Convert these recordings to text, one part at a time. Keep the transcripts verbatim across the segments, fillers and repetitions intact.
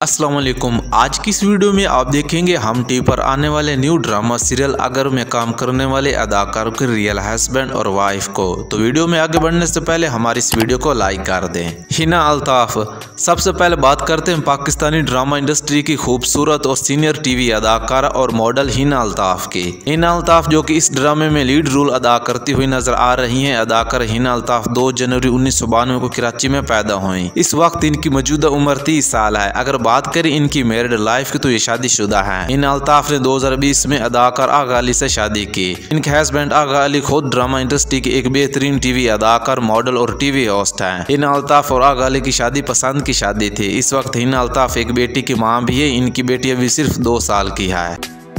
अस्सलाम वालेकुम। आज की इस वीडियो में आप देखेंगे हम टीवी पर आने वाले न्यू ड्रामा सीरियल अगर में काम करने वाले अदाकारों के रियल हस्बैंड और वाइफ को। तो वीडियो में आगे बढ़ने से पहले हमारी इस वीडियो को लाइक कर दें। हिना अल्ताफ। सबसे पहले बात करते हैं पाकिस्तानी ड्रामा इंडस्ट्री की खूबसूरत और सीनियर टीवी अदाकारा और मॉडल हिना अल्ताफ की। हिना अल्ताफ जो कि इस ड्रामे में लीड रोल अदा करती हुई नजर आ रही हैं। अदाकारा हिना अल्ताफ दो जनवरी उन्नीस सौ बानवे को कराची में पैदा हुई। इस वक्त इनकी मौजूदा उम्र तीस साल है। अगर बात करें इनकी मैरिड लाइफ की तो ये शादीशुदा है। हिना अल्ताफ ने दो हज़ार बीस में अदाकार आगा अली से शादी की। इनके हस्बैंड आगा अली खुद ड्रामा इंडस्ट्री के एक बेहतरीन टीवी अदाकार, मॉडल और टीवी होस्ट हैं। हिना अल्ताफ और आगा अली की शादी पसंद की शादी थी। इस वक्त हिना अल्ताफ एक बेटी की मां भी है। इनकी बेटी अभी सिर्फ दो साल की है।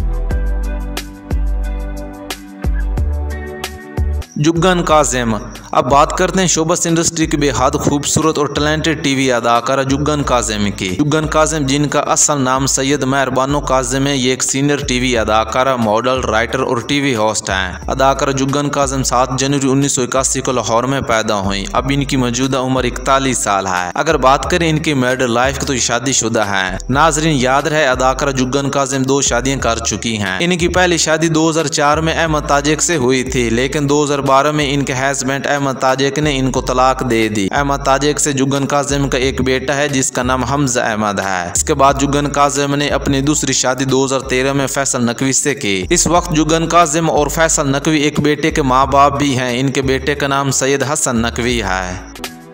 जुग्गन काजिम। अब बात करते हैं शोबस इंडस्ट्री की बेहद खूबसूरत और टैलेंटेड टीवी अदाकारा जुग्गन काजिम की। जुग्गन काजिम जिनका असल नाम सैयद मेहरबानो काजिम है, ये एक सीनियर टीवी अदाकारा, मॉडल, राइटर और टीवी होस्ट हैं। अदाकारा जुग्गन काजिम सात जनवरी उन्नीस सौ इक्यासी को लाहौर में पैदा हुई। अब इनकी मौजूदा उम्र इकतालीस साल है। अगर बात करें इनकी मैरिड लाइफ की तो ये शादीशुदा है। नाजरीन याद रहे अदाकारा जुग्गन काजिम दो शादियां कर चुकी हैं। इनकी पहली शादी दो हजार चार में अहमद ताजिक से हुई थी, लेकिन दो हजार बारह में इनके हस्बैंड अहमद ताजिक ने इनको तलाक दे दी। अहमद ताजिक से जुग्गन काजिम का एक बेटा है जिसका नाम हमजा अहमद है। इसके बाद जुग्गन काजिम ने अपनी दूसरी शादी दो हजार तेरह में फैसल नकवी से की। इस वक्त जुग्गन काजिम और फैसल नकवी एक बेटे के माँ बाप भी हैं। इनके बेटे का नाम सैयद हसन नकवी है।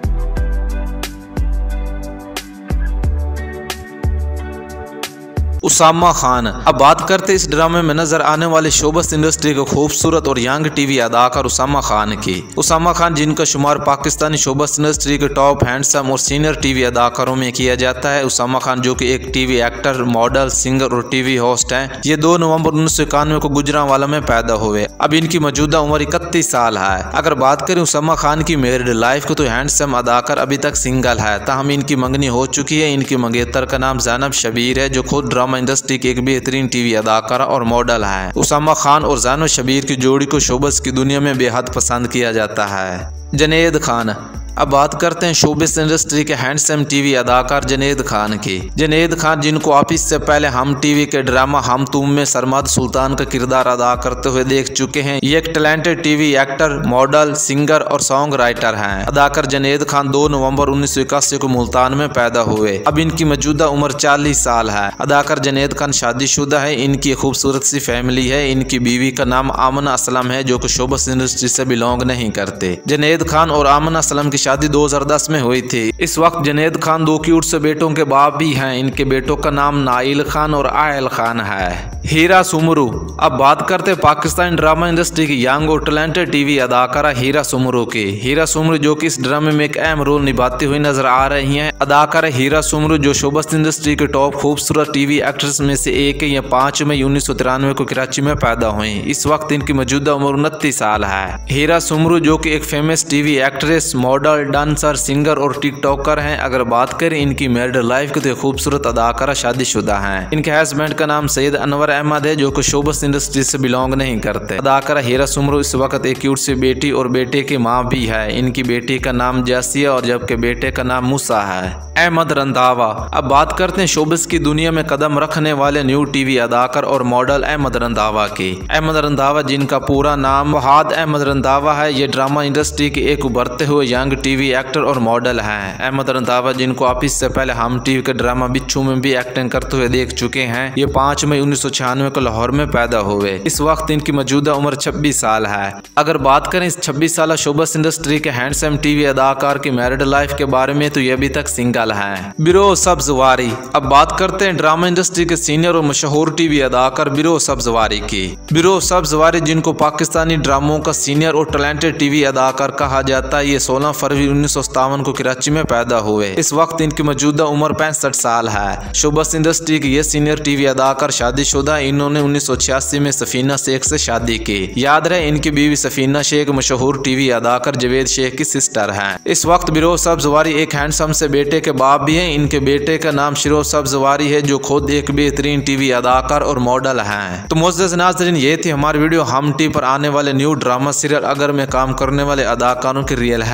उसामा खान। अब बात करते इस ड्रामे में नजर आने वाले शोबस इंडस्ट्री के खूबसूरत और यंग टीवी अदाकार उसामा खान की। उसामा खान जिनका शुमार पाकिस्तानी शोबस इंडस्ट्री के टॉप हैंडसम और सीनियर टीवी अदाकारों में किया जाता है। उसामा खान जो कि एक टीवी एक्टर, मॉडल, सिंगर और टीवी होस्ट हैं। ये दो नवंबर उन्नीस सौ इक्यानवे को गुजरांवाला में पैदा हुए। अब इनकी मौजूदा उम्र इकतीस साल है। अगर बात करें उसामा खान की मैरिड लाइफ को तो हैंडसम अदाकार अभी तक सिंगल है, ताहम इनकी मंगनी हो चुकी है। इनकी मंगेतर का नाम ज़ैनब शबीर है जो खुद ड्रामा इंडस्ट्री की एक बेहतरीन टीवी अदाकारा और मॉडल है। उसामा खान और ज़ैनब शबीर की जोड़ी को शोबस की दुनिया में बेहद पसंद किया जाता है। जनेद खान। अब बात करते हैं शोबिस इंडस्ट्री के हैंडसम टीवी अदाकार जनेद खान की। जनेद खान जिनको आप इससे पहले हम टीवी के ड्रामा हम तुम में सरमद सुल्तान का किरदार अदा करते हुए देख चुके हैं। ये एक talented TV actor, model, singer और सॉन्ग राइटर हैं। अदाकार जनेद खान दो नवंबर उन्नीस सौ इक्यासी को मुल्तान में पैदा हुए। अब इनकी मौजूदा उम्र चालीस साल है। अदाकार जनेद खान शादीशुदा है। इनकी खूबसूरत सी फैमिली है। इनकी बीवी का नाम आमना असलम है जो कि शोबस इंडस्ट्री से बिलोंग नहीं करते। जनेद खान और आमना असलम की शादी दो हज़ार दस में हुई थी। इस वक्त जनेद खान दो क्यूट से बेटों के बाप भी हैं। इनके बेटों का नाम नाइल खान और आयल खान है। हीरा सुमरू। अब बात करते हैं पाकिस्तान ड्रामा इंडस्ट्री की यंग और टैलेंटेड टीवी अदाकारा हीरा सुमरू की। हीरा सुमरू जो कि इस ड्रामे में एक अहम रोल निभाती हुई नजर आ रही हैं। अदाकारा हीरा सुमरू जो शोबस इंडस्ट्री के टॉप खूबसूरत टीवी एक्ट्रेस में से एक है। ये पाँच मई उन्नीस सौ तिरानवे को कराची में पैदा हुई। इस वक्त इनकी मौजूदा उम्र उनतीस साल है। हीरा सुमरू जो कि एक famous TV actress, model, dancer, singer और टिकटॉकर हैं। अगर बात करें इनकी मैरिड लाइफ की तो खूबसूरत अदाकारा शादीशुदा हैं। इनके हस्बैंड का नाम सैयद अनवर अहमद है जो कि शोबस इंडस्ट्री से बिलोंग नहीं करते। अदाकारा हीरा सुमरू इस वक्त एक क्यूट सी बेटी और बेटे की मां भी है। इनकी बेटी का नाम जासिया और जबकि बेटे का नाम मूसा है। अहमद रंधावा। अब बात करते हैं शोबस की दुनिया में कदम रखने वाले न्यू टीवी अदाकार और मॉडल अहमद रंधावा की। अहमद रंधावा जिनका पूरा नाम फहाद अहमद रंधावा है, ये ड्रामा इंडस्ट्री के एक उभरते हुए यंग टीवी एक्टर और मॉडल हैं। अहमद रंधावा जिनको आप इससे पहले हम टीवी के ड्रामा बिच्छू में भी एक्टिंग करते हुए देख चुके हैं। ये पाँच मई उन्नीस सौ छियानवे को लाहौर में पैदा हुए। इस वक्त इनकी मौजूदा उम्र छब्बीस साल है। अगर बात करें इस छब्बीस साल शोबस इंडस्ट्री के हैंडसम टीवी अदाकार की मैरिड लाइफ के बारे में तो ये अभी तक सिंगल है। बिरो सब्जवारी। अब बात करते हैं ड्रामा इंडस्ट्री के सीनियर और मशहूर टीवी अदाकार बिरो सब्जवारी की। बिरो सब्जवारी जिनको पाकिस्तानी ड्रामों का सीनियर और टैलेंटेड टीवी अदाकार कहा जाता है। ये सोलह फरवरी उन्नीस सौ सत्तावन को कराची में पैदा हुए। इस वक्त इनकी मौजूदा उम्र पैंसठ साल है। शोबस इंडस्ट्री के ये सीनियर टीवी अदाकार शादीशुदा। इन्होंने उन्नीस सौ छियासी में सफीना शेख से शादी की। याद रहे इनकी बीवी सफीना शेख मशहूर टीवी अदाकार जवेद शेख की सिस्टर हैं। इस वक्त बिरो सब्जवारी एक हैंडसम से बेटे के बाप भी हैं। इनके बेटे का नाम शिरो सब्जवारी है जो खुद एक बेहतरीन टीवी अदाकार और मॉडल हैं। तो मोअज़्ज़ज़ नाज़रीन ये थी हमारी वीडियो हम टीवी पर आने वाले न्यू ड्रामा सीरियल अगर में काम करने वाले अदाकारों के रियल हस्बैंड और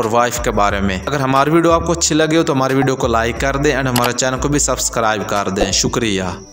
और वाइफ के बारे में। अगर हमारी वीडियो आपको अच्छी लगे हो तो हमारी वीडियो को लाइक कर दें एंड हमारे चैनल को भी सब्सक्राइब कर दें। शुक्रिया।